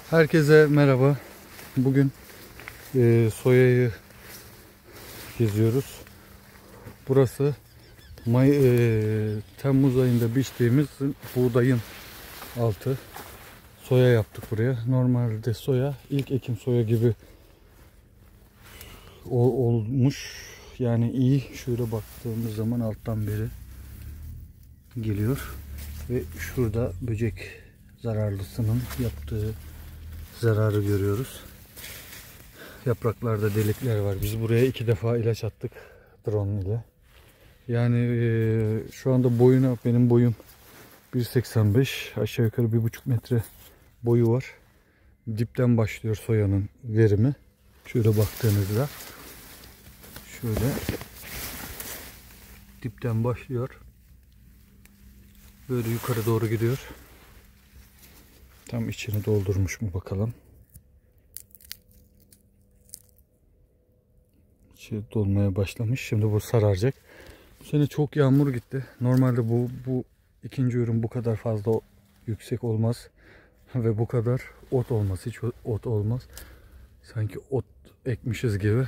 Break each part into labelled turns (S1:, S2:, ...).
S1: Herkese merhaba. Bugün soyayı geziyoruz. Burası Temmuz ayında biçtiğimiz buğdayın altı. Soya yaptık buraya. Normalde soya ilk ekim soya gibi olmuş. Yani iyi. Şöyle baktığımız zaman alttan beri geliyor. Ve şurada böcek zararlısının yaptığı zararı görüyoruz. Yapraklarda delikler var. Biz buraya 2 defa ilaç attık drone ile. Yani şu anda benim boyum 1,85, aşağı yukarı 1,5 metre boyu var. Dipten başlıyor soyanın verimi. Şöyle baktığınızda şöyle dipten başlıyor. Böyle yukarı doğru gidiyor. Tam içini doldurmuş mu bakalım. Dolmaya başlamış. Şimdi bu sararacak. Bu sene çok yağmur gitti. Normalde bu ikinci ürün bu kadar fazla yüksek olmaz. Ve bu kadar ot olmaz. Hiç ot olmaz. Sanki ot ekmişiz gibi.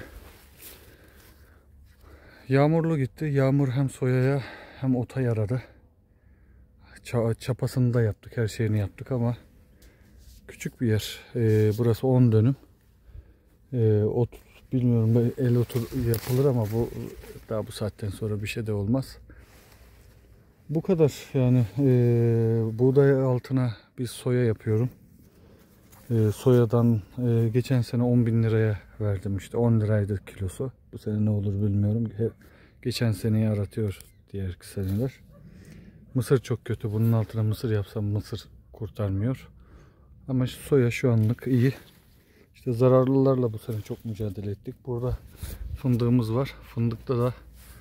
S1: Yağmurlu gitti. Yağmur hem soyaya hem ota yaradı. Çapasını da yaptık. Her şeyini yaptık ama küçük bir yer. Burası 10 dönüm. Ot bilmiyorum, el otur yapılır ama daha bu saatten sonra bir şey de olmaz. Bu kadar yani. Buğday altına bir soya yapıyorum. Soyadan geçen sene 10.000 liraya verdim, işte 10 liraydı kilosu. Bu sene ne olur bilmiyorum. Geçen seneyi aratıyor diğer seneler. Mısır çok kötü. Bunun altına mısır yapsam mısır kurtarmıyor. Ama soya şu anlık iyi. İşte zararlılarla bu sene çok mücadele ettik. Burada fındığımız var. Fındıkta da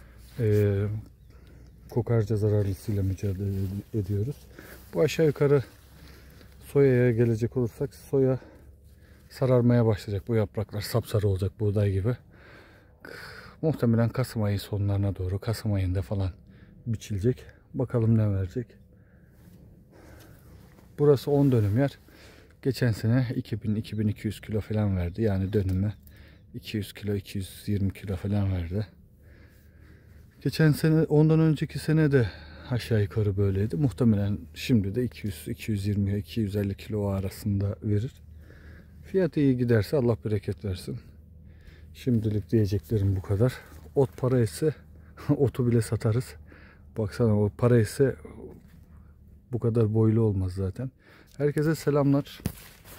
S1: kokarca zararlısıyla mücadele ediyoruz. Bu aşağı yukarı soyaya gelecek olursak, soya sararmaya başlayacak. Bu yapraklar sapsarı olacak, buğday gibi. Muhtemelen Kasım ayı sonlarına doğru, Kasım ayında falan biçilecek. Bakalım ne verecek. Burası 10 dönüm yer. Geçen sene 2000-2200 kilo falan verdi. Yani dönüme 200 kilo, 220 kilo falan verdi. Geçen sene, ondan önceki sene de aşağı yukarı böyleydi. Muhtemelen şimdi de 200, 220, 250 kilo arasında verir. Fiyatı iyi giderse Allah bereket versin. Şimdilik diyeceklerim bu kadar. Ot para etse otu bile satarız. Baksana, o para etse bu kadar boylu olmaz zaten. Herkese selamlar.